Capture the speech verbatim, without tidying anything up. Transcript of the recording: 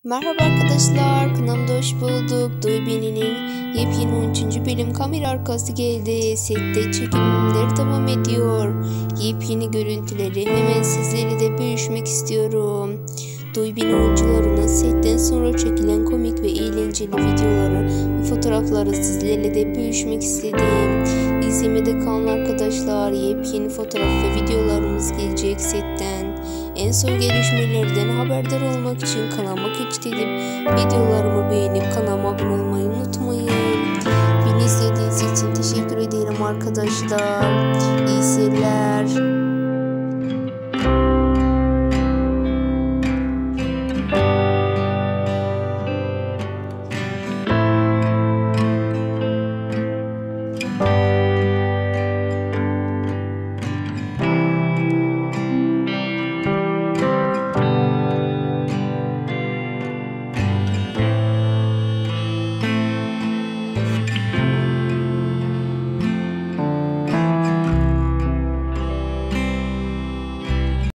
Merhaba arkadaşlar, kanalımda hoş bulduk. Duy Beni'nin yepyeni on üçüncü bölüm kamera arkası geldi. Sette çekimler devam ediyor. Yepyeni görüntüleri hemen sizlerle de bölüşmek istiyorum. Duy Beni oyuncularının setten sonra çekilen komik ve eğlenceli videoları ve fotoğrafları sizlerle de bölüşmek istedim. İzlemede kalın arkadaşlar, yepyeni fotoğraf ve videolarımız gelecek setten. En son gelişmelerden haberdar olmak için kanalıma geçtim. Videolarımı beğenip kanalıma abone olmayı unutmayın. Beni izlediğiniz için teşekkür ederim arkadaşlar. İyi seyirler.